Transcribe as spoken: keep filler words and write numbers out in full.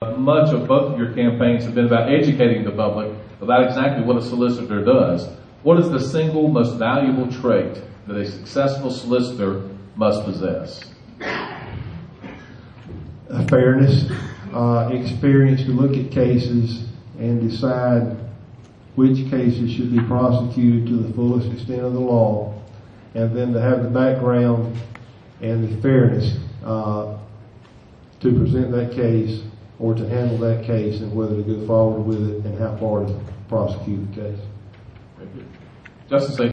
Much of both of your campaigns have been about educating the public about exactly what a solicitor does. What is the single most valuable trait that a successful solicitor must possess? Fairness, uh, experience to look at cases and decide which cases should be prosecuted to the fullest extent of the law, and then to have the background and the fairness uh, to present that case or to handle that case and whether to go forward with it and how far to prosecute the case. Justice